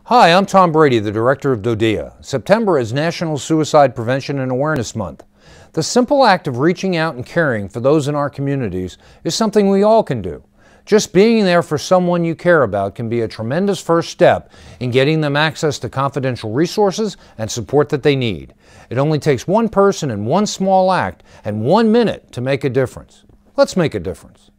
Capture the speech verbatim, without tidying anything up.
Hi, I'm Tom Brady, the Director of DoDEA. September is National Suicide Prevention and Awareness Month. The simple act of reaching out and caring for those in our communities is something we all can do. Just being there for someone you care about can be a tremendous first step in getting them access to confidential resources and support that they need. It only takes one person and one small act and one minute to make a difference. Let's make a difference.